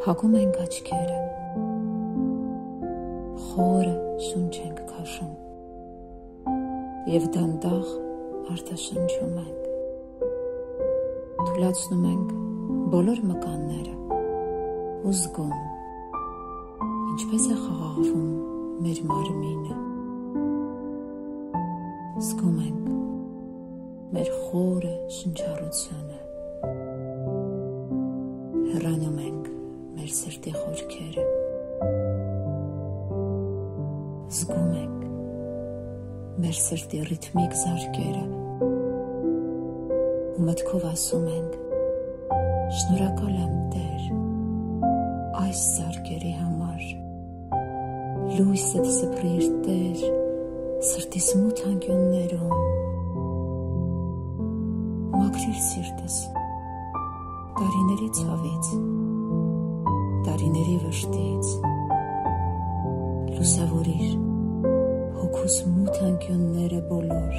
Փակում ենք աչքերը, խորը շունչ ենք քաշում և դանդաղ արտաշնչում ենք, թուլացնում ենք բոլոր մկանները ու զգում, ինչպես է խաղաղվում մեր մարմինը, զգում ենք մեր խորը շնչառությունը, հեռանում ենք մեր սրտի խորքերը, զգում ենք մեր սրտի ռիթմիկ զարկերը ու մտքով ասում ենք շնորհակալ եմ Տեր այս զարկերի համար, լույսդ սփռիր Տեր սրտիս մութ անկյուններում, մաքրիր սիրտս տարիների ցավից, տարիների վշտից, լուսավորիր հոգուս մութ անկյունները բոլոր,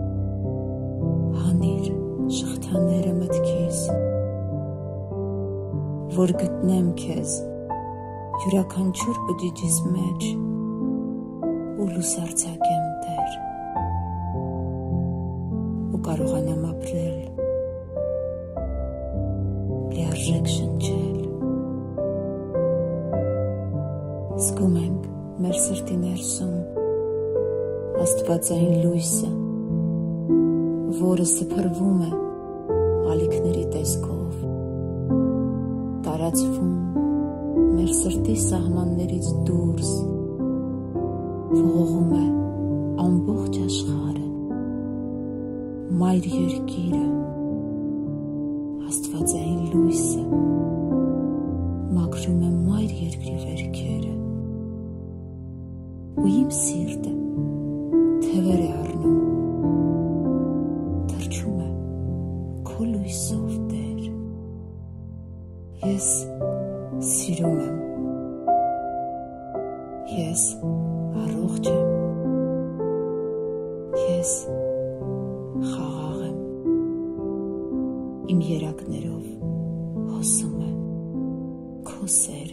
հանիր շղթաները մտքիս, որ գտնեմ քեզ յուրաքանչյուր բջիջիս մեջ ու լուսարձակեմ Տեր ու կարողանամ ապրել լիարժեք շնչել, զգում ենք մեր սրտի ներսում աստվածային լույսը, որը սփռվում է ալիքների տեսքով, տարածվում մեր սրտի սահմաններից դուրս, ողողում է ամբողջ աշխարհը, մայր երկիրը, աստվածային լույսը մաքրում է մայր երկրի վերքերը ու իմ սիրտը թևեր է առնում, թռչում է քո լույսով Տեր, ես սիրում եմ, ես առողջ եմ, ես խաղաղ եմ, իմ երակներով հոսում է քո սերը,